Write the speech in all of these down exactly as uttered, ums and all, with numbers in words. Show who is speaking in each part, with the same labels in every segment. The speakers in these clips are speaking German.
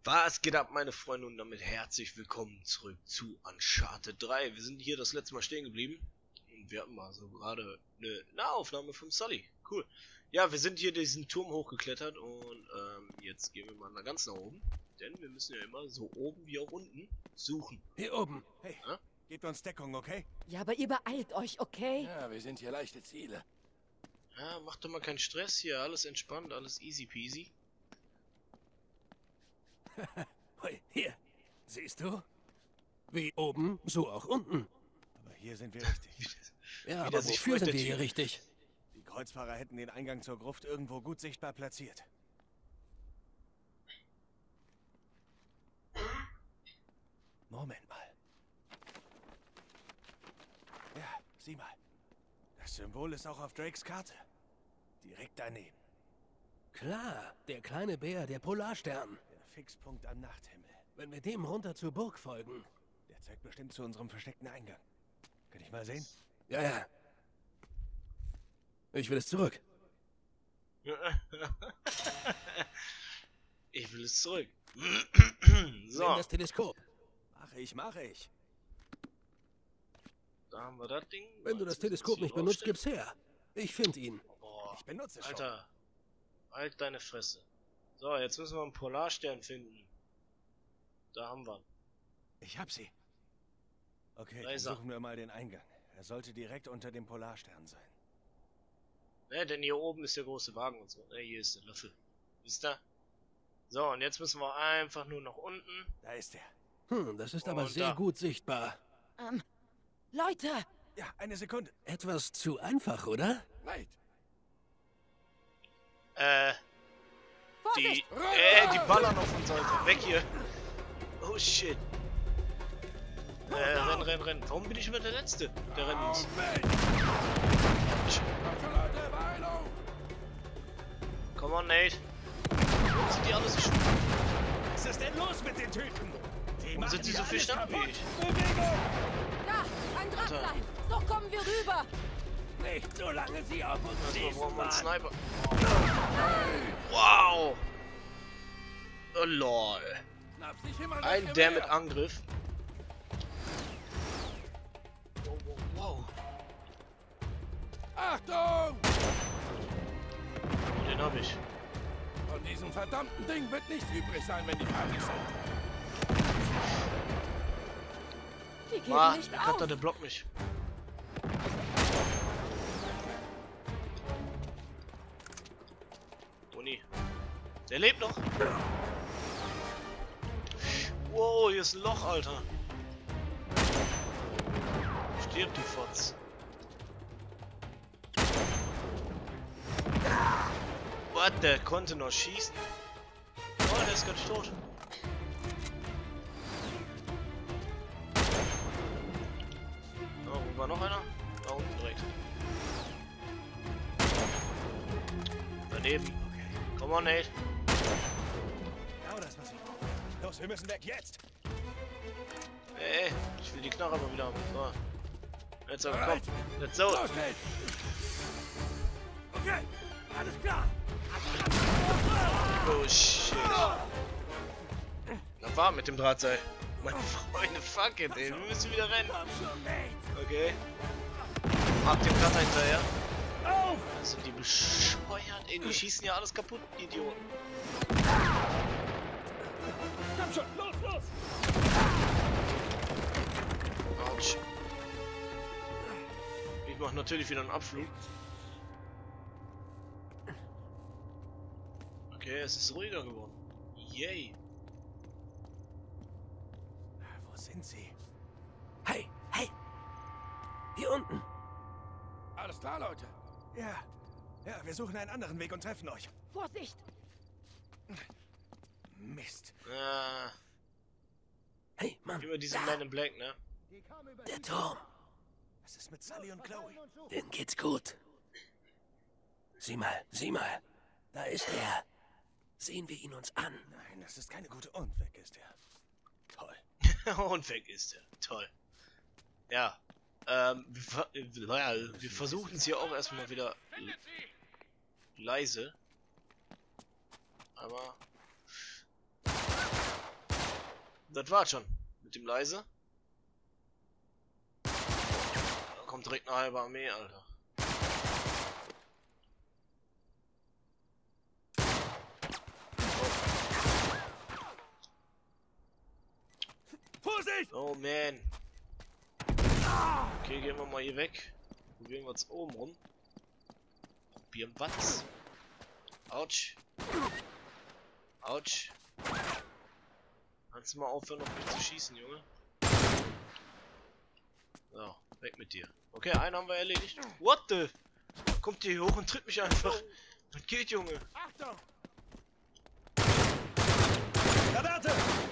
Speaker 1: Was geht ab, meine Freunde, und damit herzlich willkommen zurück zu Uncharted drei. Wir sind hier das letzte Mal stehen geblieben und wir hatten mal so gerade eine Nahaufnahme vom Sully. Cool. Ja, wir sind hier diesen Turm hochgeklettert und ähm, jetzt gehen wir mal nach ganz nach oben, denn wir müssen ja immer so oben wie auch unten suchen.
Speaker 2: Hier oben.
Speaker 3: Hey,
Speaker 1: ja?
Speaker 3: Gebt uns Deckung, okay?
Speaker 4: Ja, aber ihr beeilt euch, okay?
Speaker 2: Ja, wir sind hier leichte Ziele.
Speaker 1: Ja, macht doch mal keinen Stress hier, alles entspannt, alles easy peasy.
Speaker 2: Hui, hier. Siehst du? Wie oben, so auch unten.
Speaker 3: Aber hier sind wir richtig.
Speaker 2: Ja,
Speaker 1: Wie
Speaker 2: aber
Speaker 1: der sich
Speaker 2: wofür
Speaker 1: freut,
Speaker 2: sind
Speaker 1: der
Speaker 2: wir hier
Speaker 1: Typ.
Speaker 2: richtig?
Speaker 3: Die Kreuzfahrer hätten den Eingang zur Gruft irgendwo gut sichtbar platziert. Moment mal. Ja, sieh mal. Das Symbol ist auch auf Drakes Karte. Direkt daneben.
Speaker 2: Klar, der kleine Bär, der Polarstern.
Speaker 3: Der Fixpunkt am Nachthimmel.
Speaker 2: Wenn wir dem runter zur Burg folgen.
Speaker 3: Der zeigt bestimmt zu unserem versteckten Eingang. Kann ich mal sehen?
Speaker 2: Ja, ja. Ich will es zurück.
Speaker 1: Ich will es zurück.
Speaker 2: Nimm
Speaker 1: So,
Speaker 2: das Teleskop.
Speaker 3: Mache ich, mache ich.
Speaker 1: da haben wir das Ding.
Speaker 2: Wenn du das Teleskop nicht benutzt, gib's her. Ich finde ihn.
Speaker 1: Boah,
Speaker 3: Ich benutze es schon.
Speaker 1: Alter, halt deine Fresse. So, jetzt müssen wir einen Polarstern finden. Da haben wir.
Speaker 3: Ich hab sie. Okay,
Speaker 1: Da
Speaker 3: dann
Speaker 1: ist er.
Speaker 3: suchen wir mal den Eingang. Er sollte direkt unter dem Polarstern sein.
Speaker 1: Ne, denn hier oben ist der große Wagen und so. Ne, hier ist der Löffel. Wisst ihr? So, und jetzt müssen wir einfach nur nach unten.
Speaker 3: Da ist er.
Speaker 2: Hm, das ist aber
Speaker 1: Und
Speaker 2: sehr
Speaker 1: da.
Speaker 2: gut sichtbar.
Speaker 4: Ähm, Leute!
Speaker 3: Ja, eine Sekunde.
Speaker 2: Etwas zu einfach, oder?
Speaker 3: Nein.
Speaker 1: Äh, die,
Speaker 4: Vorsicht!
Speaker 1: äh, die ballern auf uns, Alter. Weg hier. Oh, shit. Äh, renn, renn, renn. Warum bin ich immer der Letzte? Der rennt uns. Come on, Nate. Warum sind die alle so schwach?
Speaker 3: Was ist denn los mit den Typen? Die
Speaker 1: Warum
Speaker 3: machen
Speaker 1: sind sie
Speaker 3: hier
Speaker 1: so viel
Speaker 3: alles
Speaker 1: schneller wie
Speaker 3: kaputt.
Speaker 1: ich?
Speaker 3: Bewegung!
Speaker 4: Da! Ein Drahtseil! So kommen wir rüber!
Speaker 2: Nicht, solange sie auf uns
Speaker 1: Erstmal brauchen wir einen
Speaker 2: schießen.
Speaker 1: Sniper. Wow. Oh, lol.
Speaker 2: Schnapp sich immer das
Speaker 1: Ein der mit
Speaker 2: Gewehr.
Speaker 1: Angriff. Wow, wow, wow.
Speaker 2: Achtung!
Speaker 1: Den hab ich.
Speaker 2: Von diesem verdammten Ding wird nichts übrig sein, wenn die fertig sind.
Speaker 4: Die geben
Speaker 1: Ah,
Speaker 4: nicht
Speaker 1: der
Speaker 4: auf!
Speaker 1: Cutter, der blockt mich. Toni. Der lebt noch. Wow, hier ist ein Loch, Alter. Stirb, du Fotz. Was? Der konnte noch schießen. Oh, der ist gar nicht tot. Oh, wo war noch einer? Da unten direkt. Daneben.
Speaker 3: Okay,
Speaker 1: Come on, Nate.
Speaker 3: genau das, was ich brauche. Los, wir müssen weg, jetzt!
Speaker 1: Ey, ey, ich will die Knarre mal wieder haben. So. Jetzt aber komm.
Speaker 2: Bereit?
Speaker 1: Let's go.
Speaker 2: Los, Nate! Okay, alles klar.
Speaker 1: Oh shit. Na war mit dem Drahtseil. Meine Freunde, fuck it, ey. Wir müssen wieder rennen.
Speaker 2: Komm schon, Nate.
Speaker 1: Okay. Hab den Cutter hinterher.
Speaker 2: Auf!
Speaker 1: Sind die bescheuert, ey. Die schießen ja alles kaputt, die Idioten.
Speaker 2: Komm schon, los, los!
Speaker 1: Autsch. Ich mach natürlich wieder einen Abflug. Okay, es ist ruhiger geworden. Yay.
Speaker 3: Wo sind sie?
Speaker 2: Hey, hey! Hier unten! Alles klar, Leute.
Speaker 3: Ja, ja, wir suchen einen anderen Weg und treffen euch.
Speaker 4: Vorsicht!
Speaker 3: Mist.
Speaker 1: Ah,
Speaker 2: Hey, Mann,
Speaker 1: immer diese Man in Black, ne?
Speaker 2: der Turm.
Speaker 3: Was ist mit Sully und Chloe?
Speaker 2: Denen geht's gut. Sieh mal, sieh mal. Da ist er. Sehen wir ihn uns an.
Speaker 3: Nein, das ist keine gute... Und weg ist er.
Speaker 2: Toll.
Speaker 1: Und weg ist er. Toll. Ja. Ähm, wir, ver äh, wir versuchen es hier auch erstmal wieder leise. Aber das war's schon. Mit dem leise. Da kommt direkt eine halbe Armee, Alter.
Speaker 3: Vorsicht!
Speaker 1: Oh man. Okay, gehen wir mal hier weg. Probieren wir jetzt oben rum. Probieren was? Autsch. Autsch. Kannst du mal aufhören, auf mich zu schießen, Junge? So, weg mit dir. Okay, einen haben wir erledigt. What the? Kommt hier hoch und tritt mich einfach. Was geht, Junge?
Speaker 3: Achtung! Granate!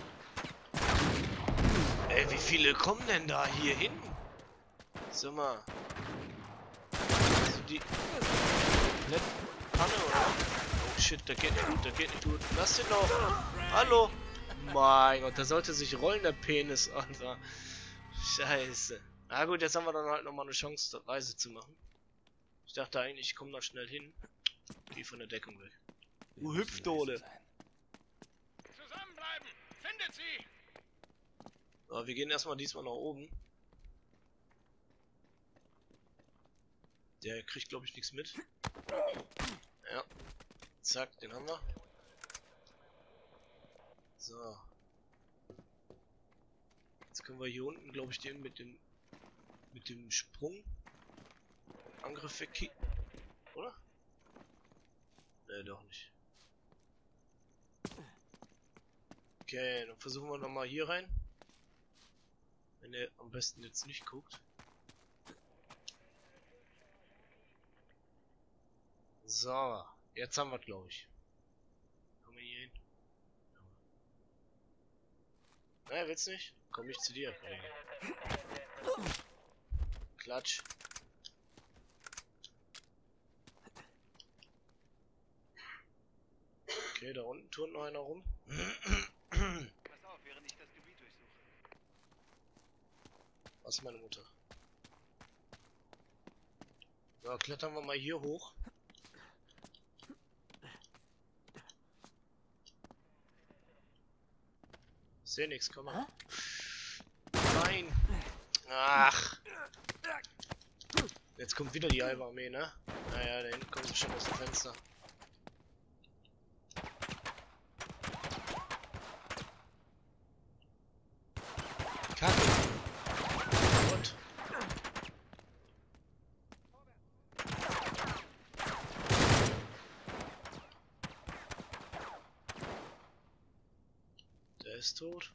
Speaker 1: Ey, wie viele kommen denn da hier hin? Sag mal. Hast du die Panne, oder? Oh shit, da geht nicht gut, da geht nicht gut. Lass den doch. Hallo. Mein Gott, da sollte sich rollen, der Penis, Alter. Scheiße. Na gut, jetzt haben wir dann halt nochmal eine Chance, die Reise zu machen. Ich dachte eigentlich, ich komme da schnell hin. Geh von der Deckung weg. Du Hüpfdohle.
Speaker 3: Zusammenbleiben! Findet sie!
Speaker 1: So, wir gehen erstmal diesmal nach oben. Der kriegt, glaube ich, nichts mit. Ja. Zack, den haben wir. So. Jetzt können wir hier unten, glaube ich, den mit dem mit dem Sprung Angriff wegkicken. Oder? Ne, doch nicht. Okay, dann versuchen wir nochmal hier rein. Wenn er am besten jetzt nicht guckt. So, jetzt haben wir, glaube ich. Kommen wir hier hin? Naja, willst nicht? Komm ich zu dir, Kollege. Klatsch. Okay, da unten turnt noch einer rum.
Speaker 3: Pass auf, während ich das Gebiet durchsuche.
Speaker 1: Was ist meine Mutter? So, klettern wir mal hier hoch. Ich seh nix, komm mal. Nein! Ach! Jetzt kommt wieder die halbe Armee, ne? Naja, da hinten kommt sie schon aus dem Fenster. Kacke! Und? Der ist tot.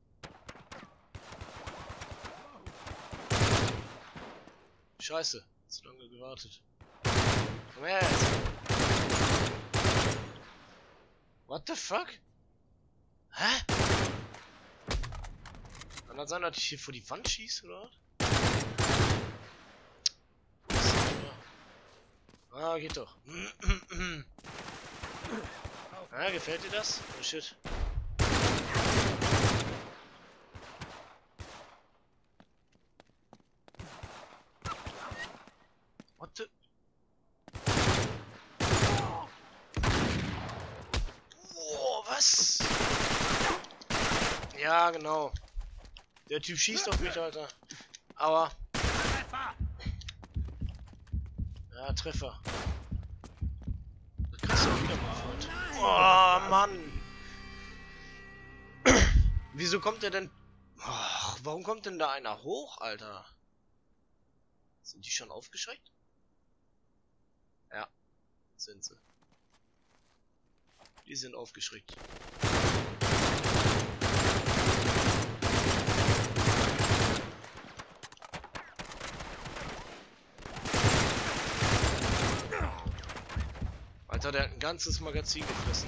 Speaker 1: Scheiße, zu lange gewartet. Komm her jetzt. What the fuck? Hä? Kann das sein, dass ich hier vor die Wand schieße, oder was? Ah, geht doch. Ah, gefällt dir das? Oh shit. What the? Oh, was? Ja, genau. Der Typ schießt auf mich, Alter. Aua. Ja, Treffer. Das kriegst du auch wieder mal fort. Oh, Mann. Wieso kommt der denn... Ach, warum kommt denn da einer hoch, Alter? Sind die schon aufgeschreckt? Ja, sind sie. Die sind aufgeschreckt. Alter, der hat ein ganzes Magazin gefressen.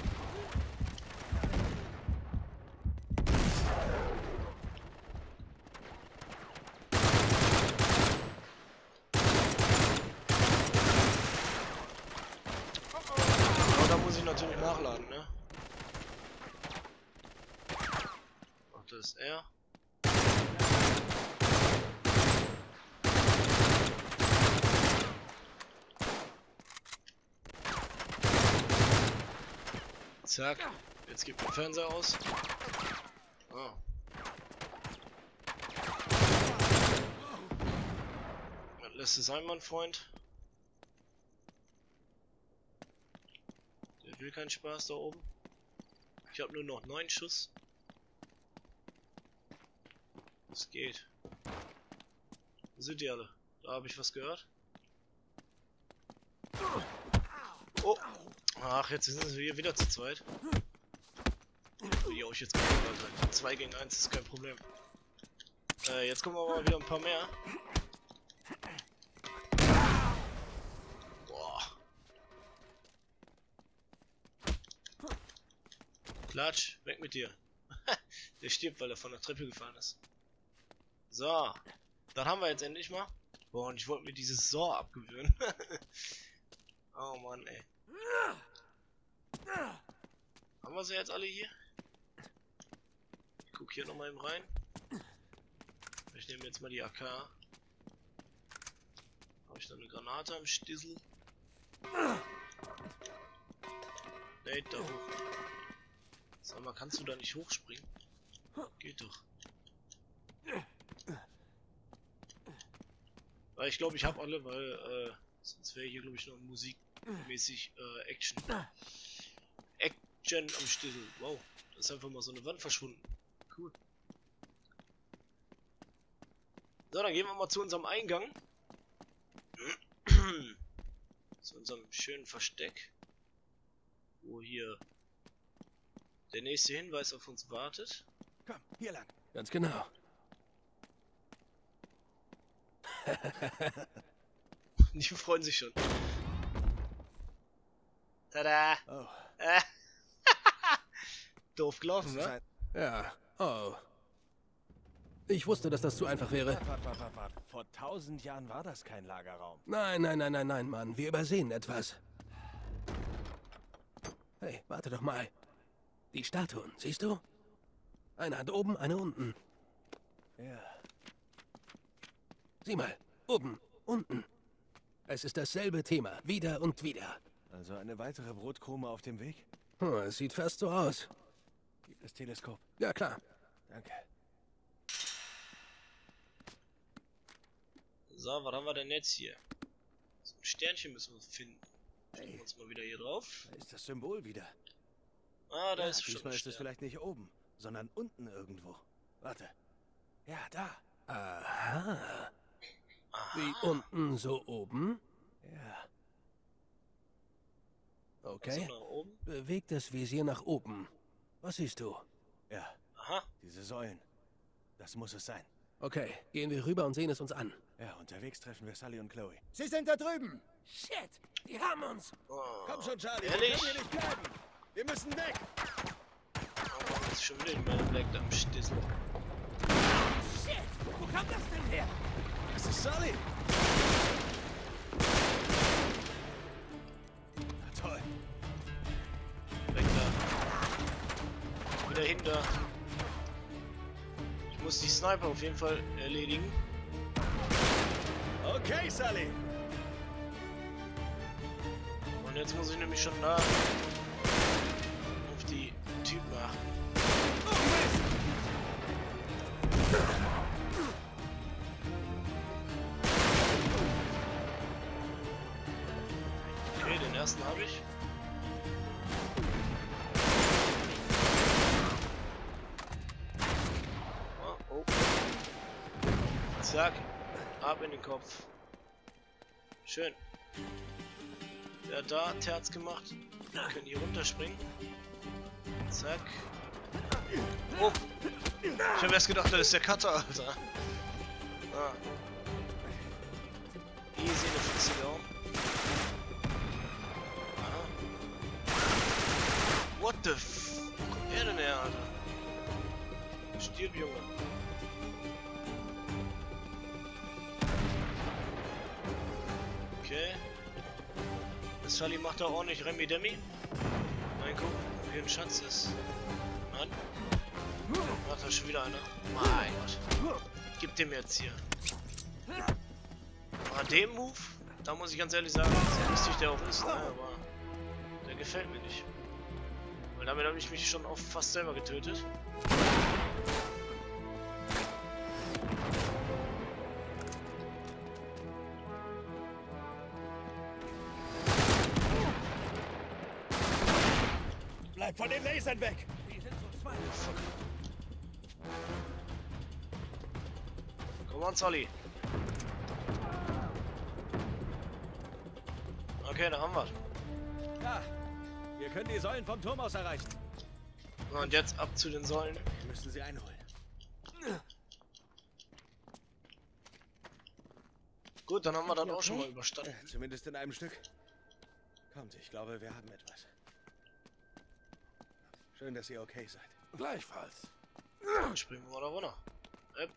Speaker 1: Aber da muss ich natürlich nachladen, ne? Ach, das ist er. Zack, jetzt gibt der Fernseher aus. Oh. müsste sein, mein Freund. Der will keinen Spaß da oben. Ich habe nur noch neun Schuss. Es geht. Wo sind die alle? Da habe ich was gehört. Oh! Ach, jetzt sind sie hier wieder zu zweit. Will ich euch jetzt gefunden, Alter. zwei gegen eins ist kein Problem. Äh, jetzt kommen aber mal wieder ein paar mehr. Boah. Klatsch, weg mit dir. Der stirbt, weil er von der Treppe gefallen ist. So. Dann haben wir jetzt endlich mal. Boah, und ich wollte mir dieses Saw abgewöhnen. Oh Mann, ey. Haben wir sie jetzt alle hier? Ich guck hier nochmal eben rein. Ich nehme jetzt mal die A K. Habe ich da eine Granate am Stissel? Nee, da hoch. Sag mal, kannst du da nicht hochspringen? Geht doch. Weil ich glaube, ich habe alle, weil äh, sonst wäre hier glaube ich noch musikmäßig äh, Action. Action am Stissel. Wow, da ist einfach mal so eine Wand verschwunden. Cool. So, dann gehen wir mal zu unserem Eingang. Zu unserem schönen Versteck. Wo hier der nächste Hinweis auf uns wartet.
Speaker 3: Komm, hier lang.
Speaker 2: Ganz genau.
Speaker 1: Die freuen sich schon. Tada!
Speaker 3: Oh.
Speaker 1: Äh. Doof gelaufen,
Speaker 3: Das ist
Speaker 1: ne?
Speaker 3: ein-
Speaker 2: Ja. Oh. Ich wusste, dass das zu einfach wäre.
Speaker 3: Wart, wart, wart, wart, wart. Vor tausend Jahren war das kein Lagerraum.
Speaker 2: Nein, nein, nein, nein, nein, Mann. Wir übersehen etwas. Hey, warte doch mal. Die Statuen, siehst du? Eine Hand oben, eine unten.
Speaker 3: Ja.
Speaker 2: Sieh mal. Oben, unten. Es ist dasselbe Thema. Wieder und wieder.
Speaker 3: Also eine weitere Brotkrume auf dem Weg?
Speaker 2: Hm, es sieht fast so aus.
Speaker 3: Gib das Teleskop.
Speaker 2: Ja, klar.
Speaker 3: Danke.
Speaker 1: So, was haben wir denn jetzt hier? So ein Sternchen müssen wir finden. Stellen wir uns mal wieder hier drauf.
Speaker 3: Da ist das Symbol wieder.
Speaker 1: Ah, da
Speaker 3: Ja,
Speaker 1: ist schon
Speaker 3: diesmal
Speaker 1: ein
Speaker 3: ist es
Speaker 1: Stern.
Speaker 3: vielleicht nicht oben, sondern unten irgendwo. Warte. Ja, da.
Speaker 2: Aha.
Speaker 1: Aha.
Speaker 2: Wie unten, so oben?
Speaker 3: Ja.
Speaker 2: Okay.
Speaker 1: Also nach oben.
Speaker 2: Beweg das Visier nach oben. Was siehst du?
Speaker 3: Ja,
Speaker 1: Aha.
Speaker 3: diese Säulen. Das muss es sein.
Speaker 2: Okay, gehen wir rüber und sehen es uns an.
Speaker 3: Ja, unterwegs treffen wir Sully und Chloe.
Speaker 5: Sie sind da drüben.
Speaker 2: Shit, die haben uns.
Speaker 1: Oh.
Speaker 3: Komm schon, Charlie.
Speaker 1: Ehrlich?
Speaker 3: Wir können hier nicht bleiben. Wir müssen weg.
Speaker 1: Oh, Mann, ist schon wieder die Man in Black da am Stissel.
Speaker 2: Shit, wo kam das denn her?
Speaker 3: Das ist Sully. Na toll.
Speaker 1: Weg da. Wieder hinter. Ich muss die Sniper auf jeden Fall erledigen.
Speaker 3: Okay, Sully.
Speaker 1: Und jetzt muss ich nämlich schon da auf die Typen achten.
Speaker 3: Oh, Mist.
Speaker 1: Okay, den ersten habe ich. Oh, oh. Zack. Ab in den Kopf. Schön. Der hat da Terz gemacht. Wir können hier runterspringen. Zack. Oh. Ich habe erst gedacht, das ist der Cutter, Alter. Ah. Easy eine Fixierung. Aha. What the f... Wo kommt er denn her, Alter? Stirb, Junge. Okay. Das Sully macht da ordentlich Remi-Demi. Mal gucken, ob hier ein Schatz ist. Nein. Macht da schon wieder einer. Mein Gott. Gib dem jetzt hier. Ah, dem Move, da muss ich ganz ehrlich sagen, so lustig der auch ist, ne, aber der gefällt mir nicht. Weil damit habe ich mich schon oft fast selber getötet.
Speaker 3: Bleib von den Lasern weg!
Speaker 2: Die sind zu zweit.
Speaker 1: Komm on, Sully. Okay, da haben wir.
Speaker 3: Ja, wir können die Säulen vom Turm aus erreichen.
Speaker 1: So, und jetzt ab zu den Säulen.
Speaker 3: Wir müssen sie einholen.
Speaker 1: Gut, dann haben wir das
Speaker 4: Okay.
Speaker 1: auch schon mal überstanden.
Speaker 3: Äh, zumindest in einem Stück. Kommt, ich glaube, wir haben etwas. Schön, dass ihr okay seid.
Speaker 2: Gleichfalls.
Speaker 1: Dann springen wir mal da runter. Äp.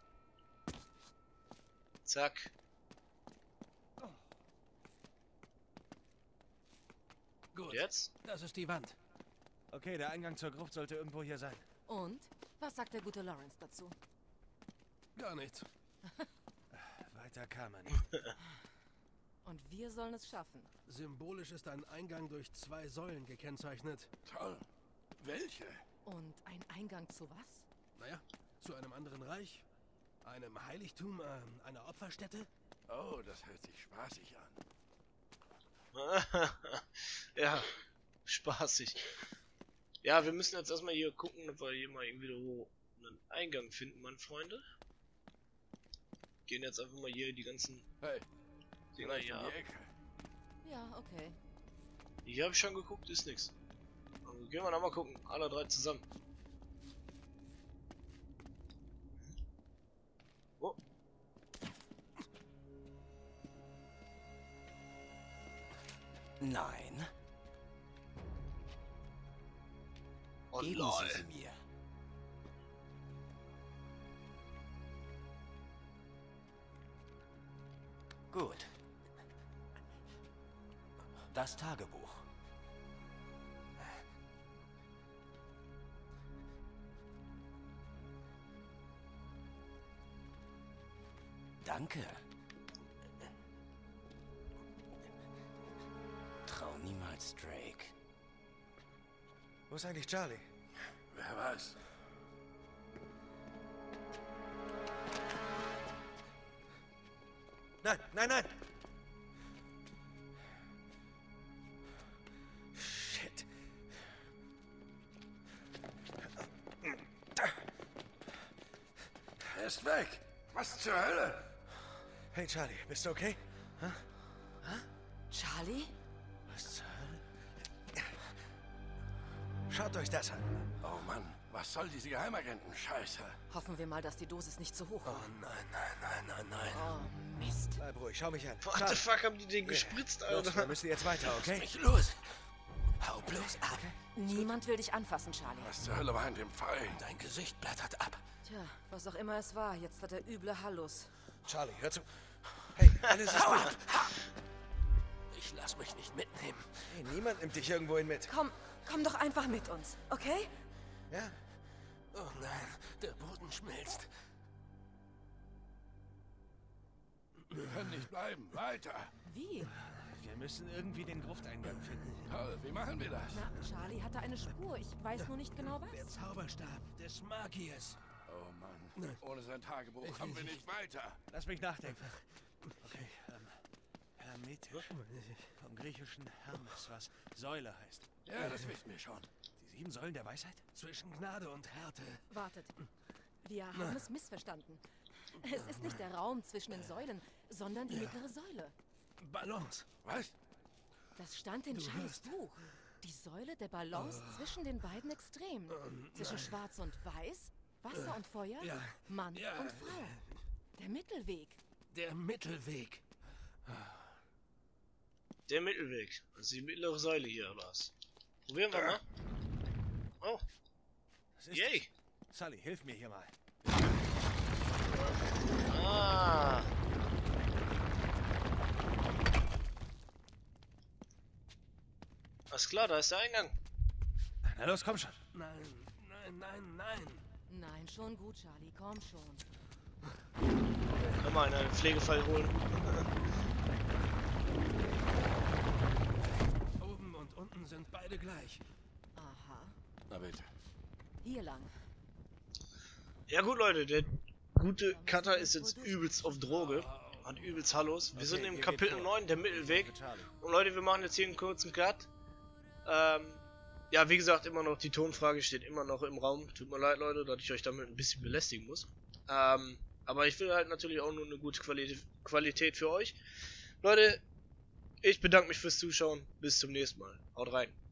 Speaker 1: Zack.
Speaker 2: Gut,
Speaker 1: Und jetzt?
Speaker 2: das ist die Wand.
Speaker 3: Okay, der Eingang zur Gruft sollte irgendwo hier sein.
Speaker 4: Und? Was sagt der gute Lawrence dazu?
Speaker 2: Gar nichts.
Speaker 3: Weiter kam er nicht.
Speaker 4: Und wir sollen es schaffen.
Speaker 2: Symbolisch ist ein Eingang durch zwei Säulen gekennzeichnet.
Speaker 5: Toll. Welche?
Speaker 4: Und ein Eingang zu was?
Speaker 2: Naja, zu einem anderen Reich, einem Heiligtum, äh, einer Opferstätte.
Speaker 5: Oh, das hört sich spaßig an.
Speaker 1: Ja, spaßig. Ja, wir müssen jetzt erstmal hier gucken, ob wir hier mal irgendwie so einen Eingang finden, meine Freunde. Gehen jetzt einfach mal hier die ganzen
Speaker 5: Hey,
Speaker 1: Dinger
Speaker 5: vielleicht
Speaker 1: hier
Speaker 5: um
Speaker 1: ab.
Speaker 5: die Ecke.
Speaker 4: Ja, okay.
Speaker 1: Hier habe ich schon geguckt, ist nichts. Also gehen wir noch mal gucken, alle drei zusammen. Oh.
Speaker 2: Nein.
Speaker 1: Oh,
Speaker 2: Geben
Speaker 1: lol.
Speaker 2: Sie sie mir. Gut. Das Tagebuch. Danke. Trau niemals Drake.
Speaker 3: Wo ist eigentlich Charlie?
Speaker 5: Wer weiß.
Speaker 3: Nein, nein, nein! Shit.
Speaker 5: Er ist weg. Was zur Hölle?
Speaker 3: Hey Charlie, bist du okay?
Speaker 4: Charlie?
Speaker 3: Was zur Hölle? Schaut euch das an.
Speaker 5: Oh Mann, was soll diese Geheimagenten-Scheiße?
Speaker 4: Hoffen wir mal, dass die Dosis nicht zu hoch
Speaker 2: Oh
Speaker 4: war.
Speaker 2: nein, nein, nein, nein, nein.
Speaker 4: Oh, Mist.
Speaker 3: Bleib ruhig, schau mich an.
Speaker 1: What the fuck, haben die den gespritzt,
Speaker 3: Los, wir
Speaker 1: Alter?
Speaker 3: müssen jetzt weiter, okay?
Speaker 2: Mich los! Hau bloß ab!
Speaker 4: Niemand will dich anfassen, Charlie.
Speaker 5: Was zur Hölle war in dem Fall?
Speaker 2: Dein Gesicht blättert ab.
Speaker 4: Tja, was auch immer es war, jetzt hat er üble Hallus.
Speaker 3: Charlie, hör zu. Hey, alles ist
Speaker 2: Hau
Speaker 3: gut.
Speaker 2: ab! Ich lass mich nicht mitnehmen.
Speaker 3: Hey, niemand nimmt dich irgendwohin mit.
Speaker 4: Komm, komm doch einfach mit uns, okay?
Speaker 3: Ja?
Speaker 2: Oh nein, der Boden schmilzt.
Speaker 5: Wir können nicht bleiben. Weiter.
Speaker 4: Wie?
Speaker 3: Wir müssen irgendwie den Grufteingang finden.
Speaker 5: Toll, wie machen wir das?
Speaker 4: Na, Charlie hatte eine Spur. Ich weiß nur nicht genau
Speaker 2: Der
Speaker 4: was.
Speaker 2: Zauberstab des Magiers.
Speaker 5: Oh Mann, ohne sein Tagebuch kommen wir nicht weiter.
Speaker 3: Lass mich nachdenken. Okay, ähm, hermetisch. Vom griechischen Hermes, was Säule heißt.
Speaker 5: Ja, das wissen wir schon.
Speaker 3: Die sieben Säulen der Weisheit?
Speaker 2: Zwischen Gnade und Härte.
Speaker 4: Wartet. Wir haben es missverstanden. Es ist nicht der Raum zwischen den Säulen, sondern die mittlere Säule.
Speaker 2: Balance.
Speaker 5: Was?
Speaker 4: Das stand in
Speaker 2: Du
Speaker 4: Charlies
Speaker 2: hörst.
Speaker 4: Buch. Die Säule der Balance zwischen den beiden Extremen. Zwischen Schwarz und Weiß, Wasser und Feuer,
Speaker 2: Ja.
Speaker 4: Mann
Speaker 2: Ja.
Speaker 4: und Frau. Der Mittelweg.
Speaker 2: Der Mittelweg.
Speaker 1: Der Mittelweg. Das ist die mittlere Säule hier, oder was? Probieren wir mal. Oh,
Speaker 3: Was ist
Speaker 1: yay.
Speaker 3: das? Sully, hilf mir hier mal.
Speaker 1: Ah. Alles klar, da ist der Eingang.
Speaker 3: Na los, komm schon.
Speaker 2: Nein, nein, nein, nein.
Speaker 4: Nein, schon gut, Charlie, komm schon.
Speaker 1: Kann man einen Pflegefall holen.
Speaker 2: Oben und unten sind beide gleich.
Speaker 4: Aha.
Speaker 5: Na bitte.
Speaker 4: Hier lang.
Speaker 1: Ja gut, Leute, der gute Cutter ist jetzt übelst auf Droge. Hat übelst Hallos. Wir
Speaker 3: Okay,
Speaker 1: sind im
Speaker 3: ihr geht
Speaker 1: Kapitel
Speaker 3: vor.
Speaker 1: neun, der Mittelweg.
Speaker 3: Für Charlie.
Speaker 1: Und Leute, wir machen jetzt hier einen kurzen Cut. Ähm, ja, wie gesagt, immer noch, die Tonfrage steht immer noch im Raum. Tut mir leid, Leute, dass ich euch damit ein bisschen belästigen muss. Ähm, aber ich will halt natürlich auch nur eine gute Qualität, Qualität für euch. Leute, ich bedanke mich fürs Zuschauen. Bis zum nächsten Mal. Haut rein.